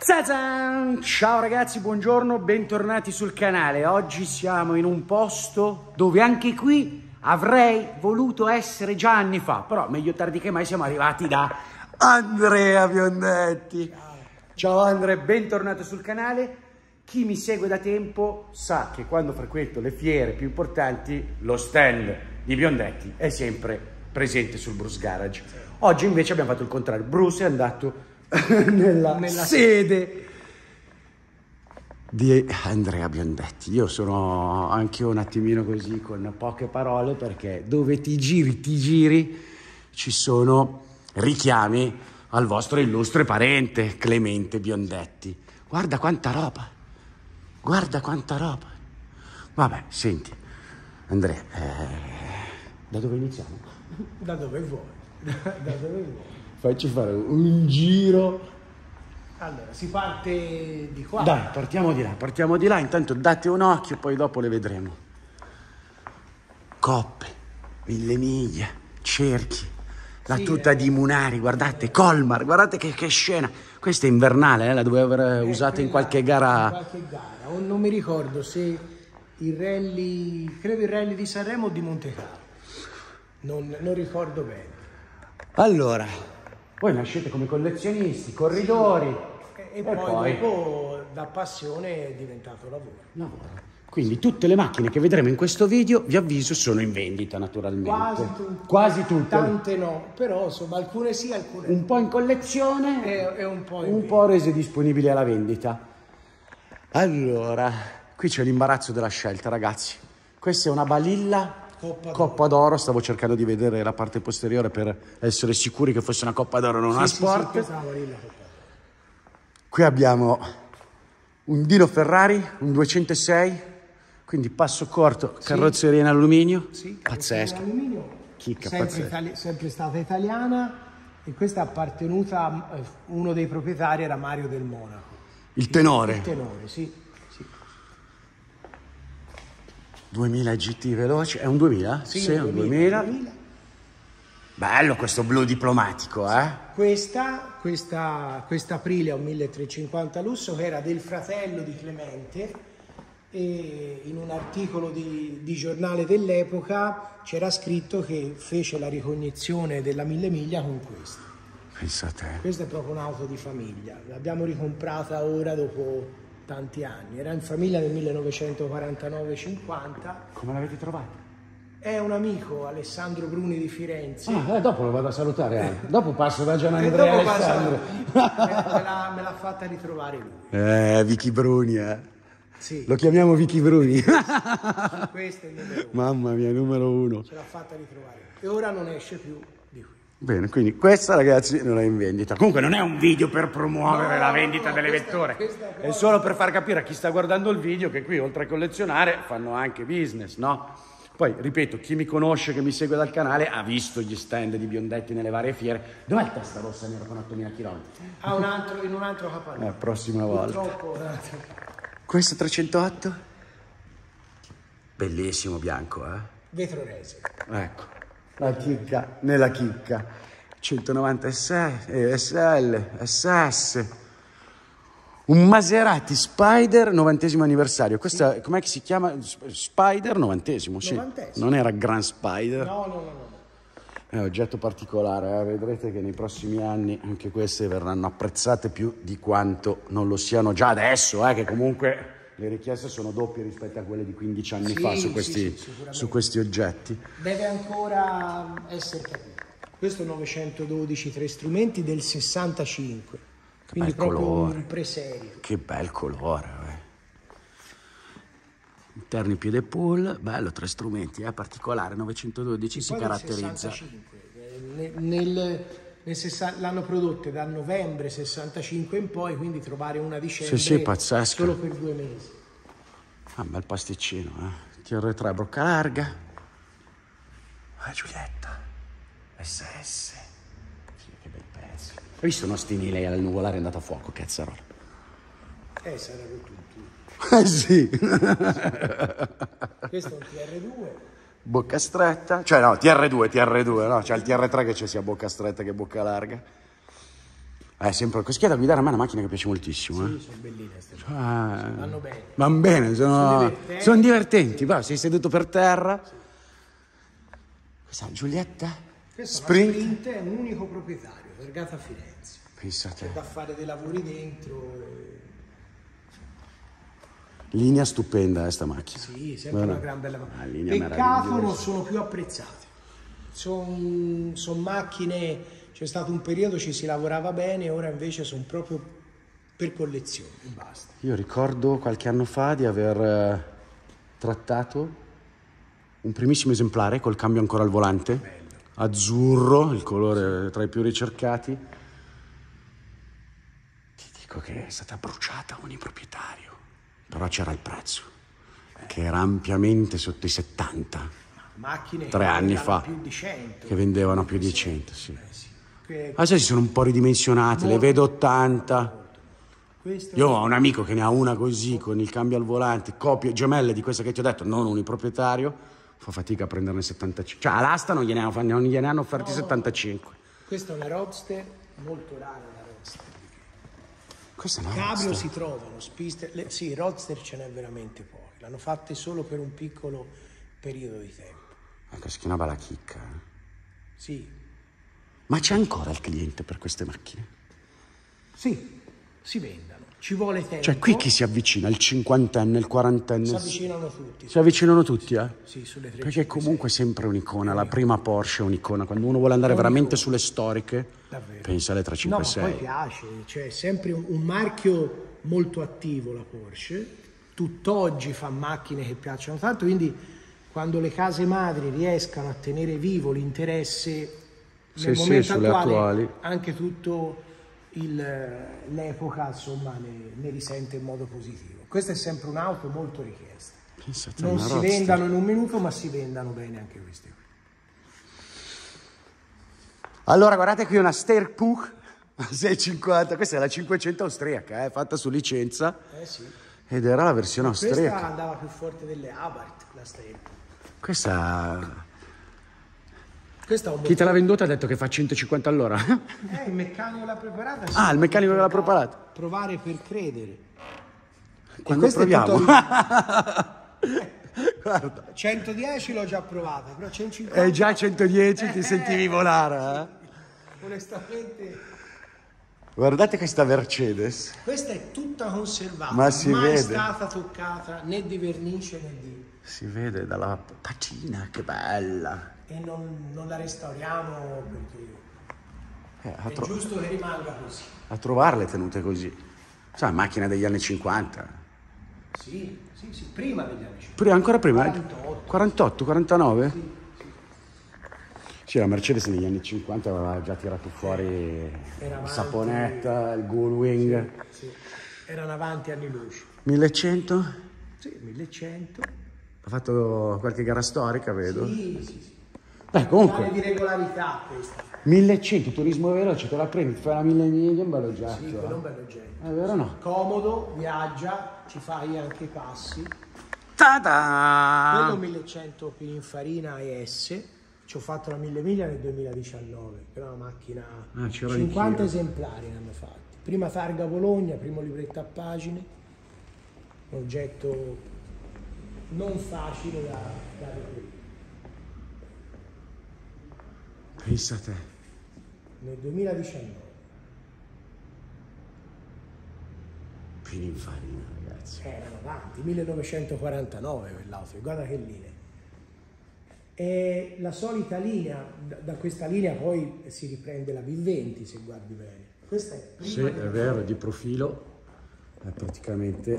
Zazan! Ciao ragazzi, buongiorno, bentornati sul canale. Oggi siamo in un posto dove anche qui avrei voluto essere già anni fa, però meglio tardi che mai. Siamo arrivati da Andrea Biondetti. Ciao Andrea, bentornato sul canale. Chi mi segue da tempo sa che quando frequento le fiere più importanti lo stand di Biondetti è sempre presente sul Bruce Garage. Oggi invece abbiamo fatto il contrario. Bruce è andato nella sede di Andrea Biondetti. Io sono anche un attimino così con poche parole, perché dove ti giri ci sono richiami al vostro illustre parente Clemente Biondetti. Guarda quanta roba, guarda quanta roba. Vabbè, senti Andrea, da dove iniziamo? Da dove vuoi, da dove vuoi. Facci fare un giro. Allora, si parte di qua. Dai, partiamo di là, intanto date un occhio, poi dopo le vedremo. Coppe, Mille Miglia, cerchi, la tuta di Munari, guardate, Colmar, guardate che scena. Questa è invernale, la dovevo aver usata in qualche gara. In qualche gara, o non mi ricordo se il rally, credo il rally di Sanremo o di Montecarlo. Non ricordo bene. Allora, voi nascete come collezionisti, corridori E poi dopo da passione è diventato lavoro. Quindi tutte le macchine che vedremo in questo video, vi avviso, sono in vendita naturalmente. Quasi tutte. Tante no, però insomma alcune sì, alcune un po' in collezione e un po' un po' rese disponibili alla vendita. Allora, qui c'è l'imbarazzo della scelta, ragazzi. Questa è una Balilla Coppa d'Oro. Stavo cercando di vedere la parte posteriore per essere sicuri che fosse una Coppa d'Oro, non una Sport. Qui abbiamo un Dino Ferrari, un 206, quindi passo corto, carrozzeria in alluminio, pazzesca, chicca pazzesca. Sempre stata italiana, e questa è appartenuta a uno dei proprietari, era Mario del Monaco. Il tenore. Il tenore, sì. 2000 GT veloce, è un 2000? Sì, un 2000. Bello questo blu diplomatico, eh? Questa Aprilia, un 1350 lusso, che era del fratello di Clemente, e in un articolo di giornale dell'epoca c'era scritto che fece la ricognizione della Mille Miglia con questa. Pensate. Questa è proprio un'auto di famiglia, l'abbiamo ricomprata ora dopo tanti anni, era in famiglia nel 1949-50. Come l'avete trovata? È un amico, Alessandro Bruni di Firenze. Dopo lo vado a salutare. Dopo passo da Gian Andrea Alessandro. Me l'ha fatta ritrovare lui. Vicky Bruni, Sì. Lo chiamiamo Vicky Bruni. Questo è il numero 1. Mamma mia, numero 1. Ce l'ha fatta ritrovare. E ora non esce più di qui. Bene, quindi questa, ragazzi, non è in vendita. Comunque non è un video per promuovere la vendita delle vetture. È solo per far capire a chi sta guardando il video che qui, oltre a collezionare, fanno anche business, no? Poi, ripeto, chi mi conosce, che mi segue dal canale, ha visto gli stand di Biondetti nelle varie fiere. Dov'è il Testarossa nero con 8000 km? In un altro capannone. Prossima volta. Purtroppo. Questo 308? Bellissimo bianco, Vetro rese. Ecco, la chicca nella chicca. 196, SL, SS. Un Maserati Spider 90° anniversario. Questa, com'è che si chiama? Spider 90°, sì. 90°. Non era Grand Spider? No. È un oggetto particolare, vedrete che nei prossimi anni anche queste verranno apprezzate più di quanto non lo siano già adesso, che comunque le richieste sono doppie rispetto a quelle di 15 anni fa su questi oggetti. Deve ancora essere capito. Questo è 912, 3 strumenti del 65. Quindi proprio colore. Un preserio. Che bel colore, Interni piede pull, bello, 3 strumenti, particolare, 912 si caratterizza. 65. L'hanno prodotte da novembre 65 in poi, quindi trovare una dicembre pazzesca. solo per 2 mesi. Bel pasticcino, TR3 brocca larga. Giulietta, SS. Che bel pezzo. Hai visto Nostini al nuvolare è andato a fuoco, cazzarola? Sarà tutto. Sì. Questo è un TR2. Bocca stretta, cioè no, TR2, no, c'è il TR3 che c'è sia bocca stretta che bocca larga. Sempre così da guidare a me è una macchina che piace moltissimo. Sì, sono belline queste macchine. Vanno bene. Van bene, sono divertenti. Sì. Sei seduto per terra. Sì. Questa è Giulietta? Questa Sprint è un unico proprietario, Vergata Firenze. Pensate. C'è da fare dei lavori dentro. Linea stupenda sta macchina. Sì, sempre una gran bella macchina. Peccato non sono più apprezzate. Sono macchine, c'è stato un periodo ci si lavorava bene, ora invece sono proprio per collezione, basta. Io ricordo qualche anno fa di aver trattato un primissimo esemplare col cambio ancora al volante. Bello. Azzurro, il colore tra i più ricercati. Ti dico che è stata bruciata ogni proprietario. Però c'era il prezzo, che era ampiamente sotto i 70. Macchine 3 anni fa, più di 100. che vendevano più di 100, sì. Sì. Adesso si sono un po' ridimensionate, le vedo 80. Io ho un amico che ne ha una così, con il cambio al volante, copie gemelle di questa che ti ho detto, non uniproprietario, fa fatica a prenderne 75. Cioè all'asta non gliene hanno offerti 75. Questa è una Roadster, molto rara la Roadster. Questa è una Cabrio Roadster. si trovano, Spister, sì, Roadster ce n'è veramente poche, l'hanno fatte solo per un piccolo periodo di tempo. Ecco, si chiamava la chicca. Sì. Ma c'è ancora il cliente per queste macchine? Sì, si vendono, ci vuole tempo. Cioè qui chi si avvicina? Il 50enne, il 40enne? Si avvicinano tutti. Si avvicinano tutti, eh? Sì, sulle 3. Perché comunque è sempre un'icona, la prima Porsche è un'icona. Quando uno vuole andare veramente sulle storiche, davvero, pensa alle 356. No, ma poi piace, cioè è sempre un marchio molto attivo la Porsche. Tutt'oggi fa macchine che piacciono tanto, quindi quando le case madri riescano a tenere vivo l'interesse nel momento attuale, anche tutto l'epoca insomma ne risente in modo positivo. Questa è sempre un'auto molto richiesta. Pensate, non si vendano in un minuto, ma si vendano bene anche queste qui. Allora guardate qui una Sterpuch 650, questa è la 500 austriaca, fatta su licenza. Sì. Ed era la versione austriaca. Questa andava più forte delle Abarth, la Sterpuch. Questa chi te l'ha venduta ha detto che fa 150 all'ora. Il meccanico l'ha preparata. Ah, il meccanico l'ha preparata. Provare per credere. Quando proviamo. Guarda. 110 l'ho già provata, però 150. È già 110, ti sentivi volare, Onestamente. Guardate questa Mercedes. Questa è tutta conservata, ma si mai vede. stata toccata né di vernice né di... Si vede dalla patina, che bella. E non la restauriamo perché è giusto che rimanga così. A trovarle tenute così. Sai, macchina degli anni 50. Sì, prima degli anni 50. Ancora prima? 48, 49? Sì. Sì, la Mercedes negli anni 50 aveva già tirato fuori il saponetta, il Gullwing. Sì. Erano avanti anni luce. 1100? Sì, 1100. Ha fatto qualche gara storica, vedo. Sì. Beh, comunque. Di regolarità questa. 1100, turismo veloce, te la prendi, ti fai una 1000 miglia, un bello oggetto. Sì, quello è un bello oggetto. È vero no? Comodo, viaggia, ci fai anche i passi. Ta-da! Quello 1100 Pininfarina ES. Ci ho fatto la 1000 miglia nel 2019, però una macchina 50 esemplari ne hanno fatti. Prima targa Bologna, primo libretto a pagine, un oggetto non facile da reperire. Pensa a te. Nel 2019. Pininfarina, ragazzi. Erano avanti, 1949 quell'auto, guarda che linea. E la solita linea, da questa linea poi si riprende la V20 se guardi bene. Questa è prima. Sì, è vero, di profilo è praticamente,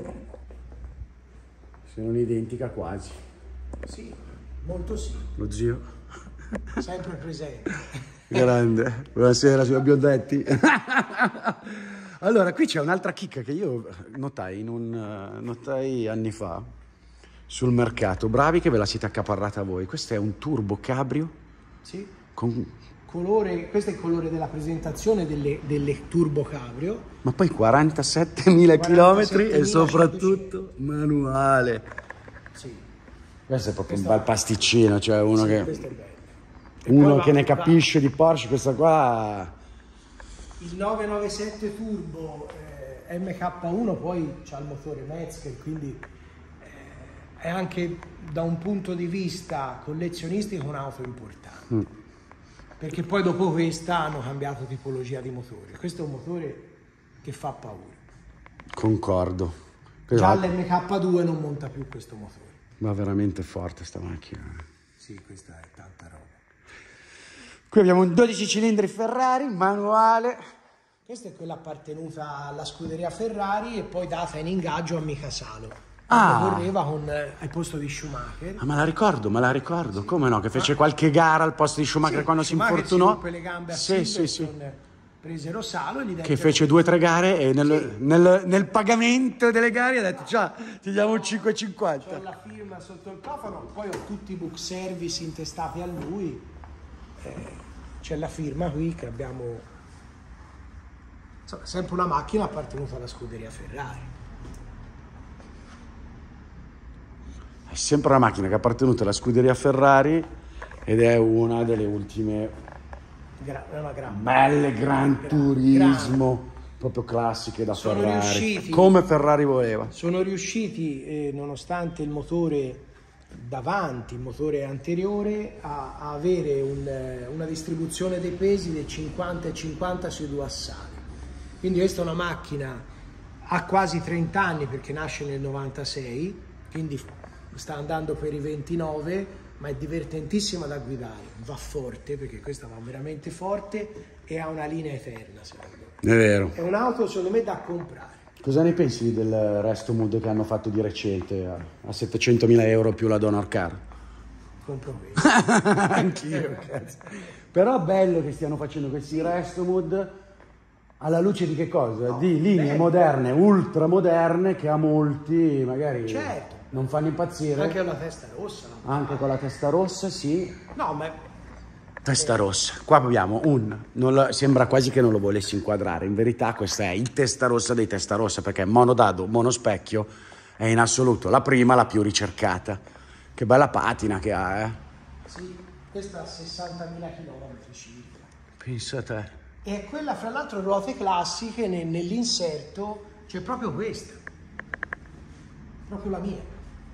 se non identica quasi. Sì, molto sì. Lo zio. Sempre presente. Grande. Buonasera, signor Biondetti. Allora, qui c'è un'altra chicca che io notai anni fa sul mercato. Bravi che ve la siete accaparrata voi. Questo è un turbo cabrio. Sì. Con colore, questo è il colore della presentazione delle turbo cabrio. Ma poi 47.000 chilometri e soprattutto manuale. Sì. Questo è proprio un bel pasticcino, cioè uno sì, che... Questo è bello. Uno che ne capisce di Porsche, questa qua Il 997 Turbo MK1 poi c'ha il motore Metzger, quindi è anche da un punto di vista collezionistico un'auto importante. Perché poi dopo questa hanno cambiato tipologia di motore. Questo è un motore che fa paura. Concordo. Già l'MK2 non monta più questo motore. Ma veramente forte sta macchina. Sì, questa è tanta roba. Qui abbiamo un 12 cilindri Ferrari, manuale. Questa è quella appartenuta alla scuderia Ferrari e poi data in ingaggio a Mika Salo. Correva al posto di Schumacher. Ah, me la ricordo, come no? Che fece qualche gara al posto di Schumacher quando Schumacher si infortunò. Si ruppe le gambe a Silverstone, presero Salo e gli che fece 2 o 3 gare e nel pagamento delle gare ha detto ciao, ti diamo un 5,50. C'ho la firma sotto il cofano, poi ho tutti i book service intestati a lui. C'è la firma qui che abbiamo. Insomma, sempre una macchina appartenuta alla scuderia Ferrari. È sempre una macchina che è appartenuta alla scuderia Ferrari ed è una delle ultime belle Gran Turismo, proprio classiche da Ferrari, come Ferrari voleva. Sono riusciti, nonostante il motore davanti, il motore anteriore, a avere una distribuzione dei pesi del 50 e 50 sui 2 assali. Quindi questa è una macchina, ha quasi 30 anni perché nasce nel 96, quindi sta andando per i 29, ma è divertentissima da guidare, va forte perché questa va veramente forte e ha una linea eterna, secondo me. È vero. È un'auto secondo me da comprare. Cosa ne pensi del Resto Mood che hanno fatto di recente a 700.000 euro più la Donor Car? Compro questo. Anch'io, cazzo. Però è bello che stiano facendo questi Resto Mood alla luce di che cosa? No, di linee moderne, ultra moderne, che a molti magari non fanno impazzire. Anche con la testa rossa. No? Anche con la testa rossa, sì. No, ma... Testa rossa. Qua abbiamo sembra quasi che non lo volessi inquadrare. In verità questo è il testa rossa dei testa rossa, perché monodado, monospecchio è in assoluto la prima, la più ricercata. Che bella patina che ha, eh? Sì, questa ha 60.000 km circa. Pensa a te. E quella, fra l'altro, ruote classiche, nell'inserto c'è proprio questa. Proprio la mia.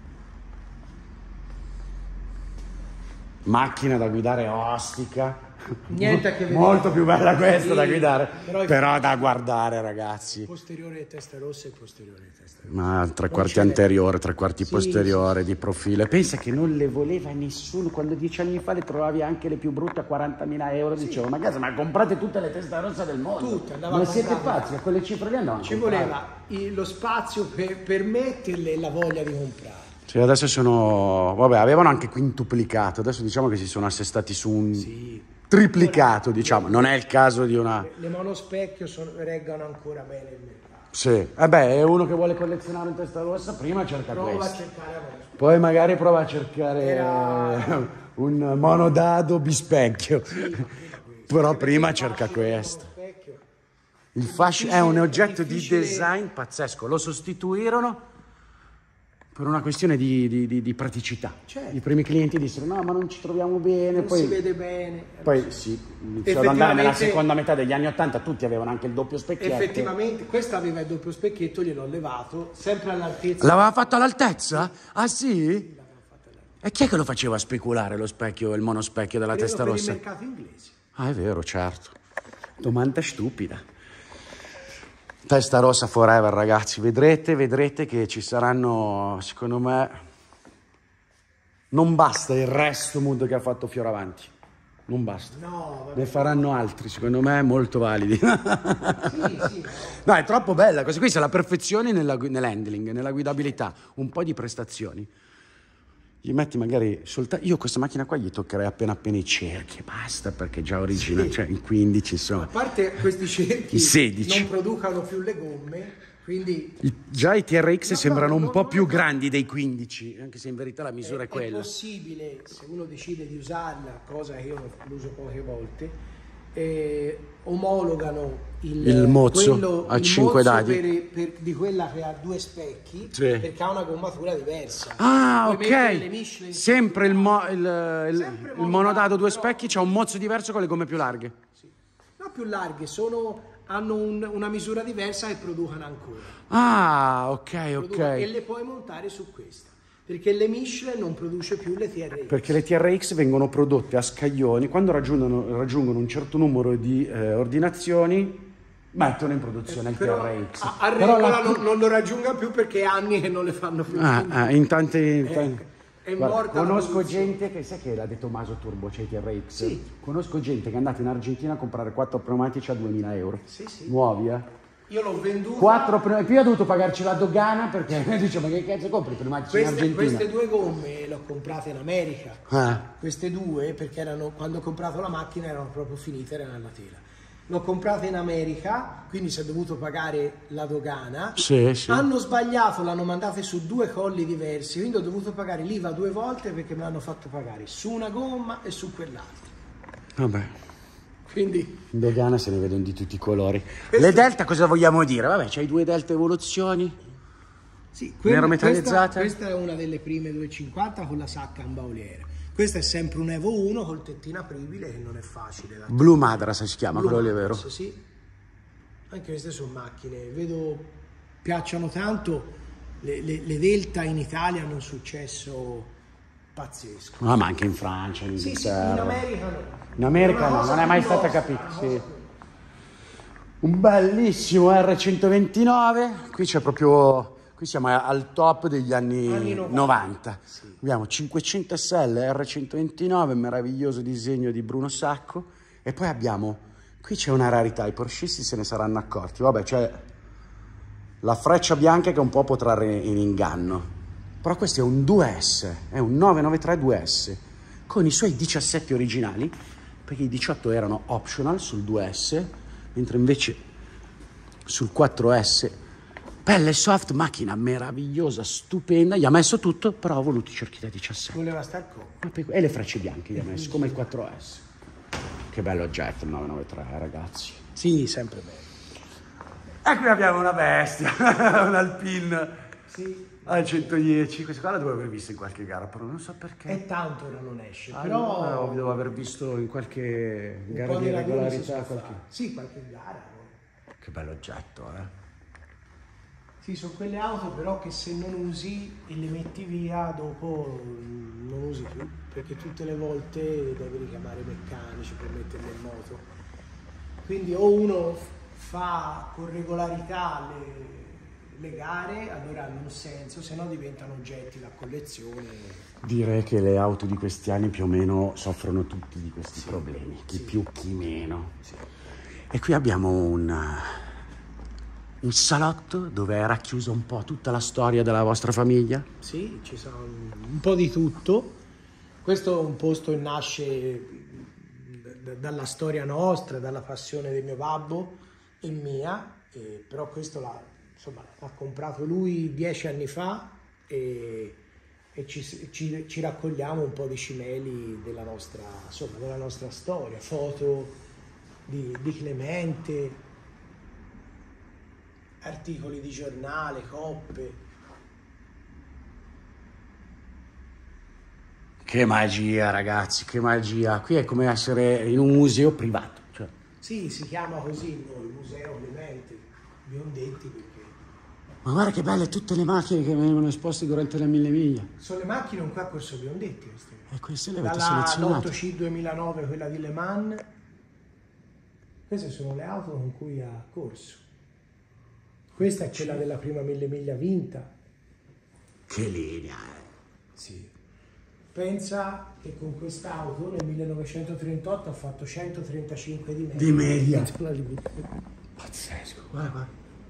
Macchina da guidare ostica. Niente a che vedere. Molto più bella questa sì, da guidare. Però da guardare, il ragazzi. posteriore testa rossa e il posteriore testa rossa. Ma 3 quarti anteriore, 3 quarti posteriore di profilo. E pensa che non le voleva nessuno. Quando 10 anni fa le trovavi anche le più brutte a 40.000 euro. Dicevo, ma comprate tutte le teste rosse del mondo. Tutte, ma siete pazzi, a quelle cifre lì andavano. Ci voleva lo spazio per permetterle la voglia di comprare. Sì, adesso vabbè, avevano anche quintuplicato. Adesso diciamo che si sono assestati su un triplicato, diciamo. Non è il caso di una... Le monospecchio reggono ancora bene il mercato. Sì, è uno che vuole collezionare in testa rossa, prima cerca prova questo. A cercare monospecchio. Poi magari prova a cercare un monodado bispecchio. Però prima cerca questo. Il fascio è un oggetto di design pazzesco. Lo sostituirono per una questione di praticità. Certo. I primi clienti dissero no, ma non ci troviamo bene. Non poi si vede bene. Poi sì, iniziò ad andare nella seconda metà degli anni 80, tutti avevano anche il doppio specchietto. Effettivamente, questa aveva il doppio specchietto, gliel'ho levato, sempre all'altezza. L'aveva fatto all'altezza? Ah sì? E chi è che lo faceva speculare lo specchio, il monospecchio della testa rossa? Per il mercato inglese. Ah, è vero, certo. Domanda stupida. Testa rossa forever, ragazzi. Vedrete che ci saranno, secondo me, non basta il Resto Mood che ha fatto Fioravanti. Non basta. No, vabbè. Ne faranno altri, secondo me, molto validi. Sì. No, è troppo bella. Questa qui è la perfezione nell'handling, nella guidabilità. Un po' di prestazioni. Gli metti magari soltanto... Io questa macchina qua gli toccherei appena i cerchi e basta, perché già originale, cioè in 15 insomma. A parte questi cerchi, i 16. Non producano più le gomme, quindi... Già i TRX sembrano un po' più grandi dei 15, anche se in verità la misura è quella. È possibile, se uno decide di usarla, cosa che io l'uso poche volte, omologano il mozzo a 5 dadi di quella che ha 2 specchi, sì. Perché ha una gommatura diversa. Ah, ok. Sempre il monodado 2 specchi c'ha un mozzo diverso con le gomme più larghe. Sì. No, più larghe, sono hanno una misura diversa e producono ancora. Ah, ok. E le puoi montare su questa, perché le Michelin non produce più le TRX. Perché le TRX vengono prodotte a scaglioni, quando raggiungono un certo numero di ordinazioni, mettono in produzione il TRX. A regola non lo raggiunga più perché è anni che non le fanno più. In tanti... È Guarda, morta. conosco gente che, sai che l'ha detto Maso Turbo, c'è i TRX? Sì. Conosco gente che è andata in Argentina a comprare 4 pneumatici a 2000 euro. Sì. Nuovi, Io l'ho venduto. 4 pneumatici, più ho dovuto pagarci la dogana perché dice ma che cazzo compri i pneumatici in Argentina? Queste 2 gomme le ho comprate in America. Queste 2 perché quando ho comprato la macchina erano proprio finite, erano nella tela. L'ho comprata in America, quindi si è dovuto pagare la dogana. Sì. Hanno sbagliato, l'hanno mandate su 2 colli diversi, quindi ho dovuto pagare l'IVA 2 volte perché me l'hanno fatto pagare su una gomma e su quell'altra. Vabbè. Quindi in dogana se ne vedono di tutti i colori. Le Delta cosa vogliamo dire? Vabbè, c'hai 2 Delta Evoluzioni. Sì, nero metallizzata. Questa è una delle prime 250 con la sacca in bauliera. Questa è sempre un Evo 1 col tettina apribile che non è facile da... Blue Madras si chiama, Blue quello lì, è vero? Madras, sì. Anche queste sono macchine, vedo piacciono tanto. Le Delta in Italia hanno un successo pazzesco. Ma anche in Francia, in Inghilterra. In America no. In America no, non è mai stata capita. Sì. Un bellissimo R129, qui c'è proprio... Qui siamo al top degli anni 90. Sì. Abbiamo 500 SL R129, meraviglioso disegno di Bruno Sacco. E poi abbiamo, qui c'è una rarità, i porschisti se ne saranno accorti. Vabbè, c'è la freccia bianca che un po' può trarre in inganno. Però questo è un 2S, è un 993 2S, con i suoi 17 originali, perché i 18 erano optional sul 2S, mentre invece sul 4S... Pelle soft, macchina meravigliosa, stupenda, gli ha messo tutto, però ha voluto i cerchi da 17. Voleva star con. E le frecce bianche gli ha messo, come il 4S. Che bello oggetto il 993, ragazzi. Sì, sempre bello. E qui abbiamo una bestia, un Alpine al 110. Questa qua la dovevo aver vista in qualche gara, però non so perché. È tanto ora non esce, però... Devo aver visto in qualche gara di regolarità. Sì, qualche gara. Che bello oggetto, Sì, sono quelle auto però che se non usi e le metti via dopo non usi più, perché tutte le volte devi richiamare meccanici per metterle in moto. Quindi o uno fa con regolarità le gare, allora hanno un senso, se no diventano oggetti da collezione. Direi che le auto di questi anni più o meno soffrono tutti di questi problemi, chi più chi meno. Sì. E qui abbiamo un salotto dove è racchiusa un po' tutta la storia della vostra famiglia? Sì, ci sono un po' di tutto. Questo è un posto che nasce dalla storia nostra, dalla passione del mio babbo e mia, però questo l'ha comprato lui 10 anni fa e ci raccogliamo un po' di cimeli della nostra storia, foto di Clemente, articoli di giornale, coppe. Che magia, ragazzi, che magia. Qui è come essere in un museo privato. Cioè. Sì, si chiama così il Museo Clemente, Biondetti, perché... Ma guarda che belle tutte le macchine che venivano esposte durante la 1000 miglia. Sono le macchine qua a Corso Biondetti. E queste le avete selezionate? Dalla 8C 2009, quella di Le Mans. Queste sono le auto con cui ha corso. Questa è quella della prima 1000 miglia vinta. Che linea, Sì. Pensa che con quest'auto nel 1938 ha fatto 135 di media. Di media? Pazzesco, guarda.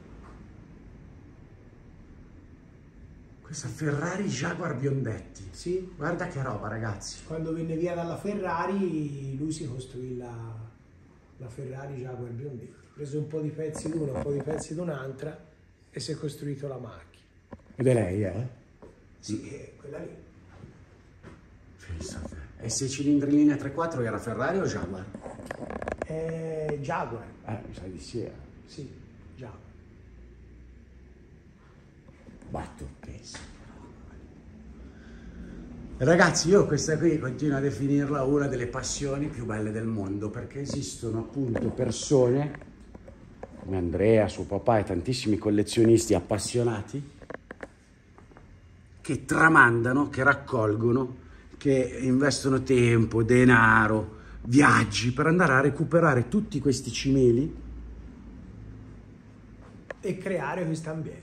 Questa Ferrari Jaguar Biondetti. Sì. Guarda che roba, ragazzi. Quando venne via dalla Ferrari, lui si costruì la Ferrari Jaguar Biondetti. Ha preso un po' di pezzi di una, un po' di pezzi di un'altra e si è costruito la macchina. Ed è lei, Sì, è quella lì. Pensate. E 6 cilindri in linea 3.4 era Ferrari o Jaguar? Jaguar. Mi sa di sì. Sì, Jaguar. Battutissimo. Ragazzi, io questa qui continuo a definirla una delle passioni più belle del mondo, perché esistono appunto persone come Andrea, suo papà e tantissimi collezionisti appassionati che tramandano, che raccolgono, che investono tempo, denaro, viaggi per andare a recuperare tutti questi cimeli e creare questo ambiente.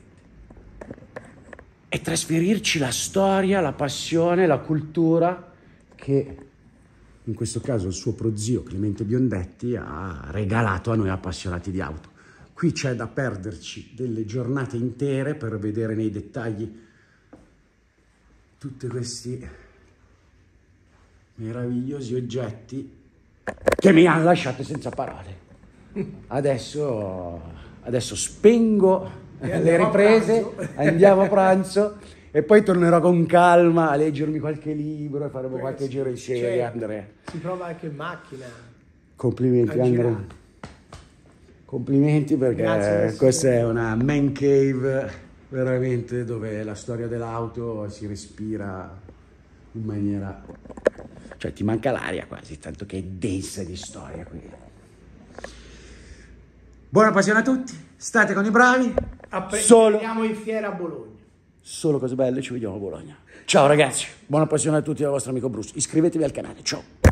E trasferirci la storia, la passione, la cultura che in questo caso il suo prozio Clemente Biondetti ha regalato a noi appassionati di auto. Qui c'è da perderci delle giornate intere per vedere nei dettagli tutti questi meravigliosi oggetti che mi hanno lasciato senza parole. Adesso spengo le riprese, andiamo a pranzo e poi tornerò con calma a leggermi qualche libro e faremo qualche giro insieme, Andrea. Si prova anche in macchina. Complimenti, Andrea. Complimenti, perché questa è una man cave veramente dove la storia dell'auto si respira in maniera... cioè ti manca l'aria quasi, tanto che è densa di storia qui. Buona passione a tutti, state con i bravi. Andiamo in fiera a Bologna. Solo cose belle, ci vediamo a Bologna. Ciao ragazzi, buona passione a tutti dal vostro amico Bruce. Iscrivetevi al canale, ciao.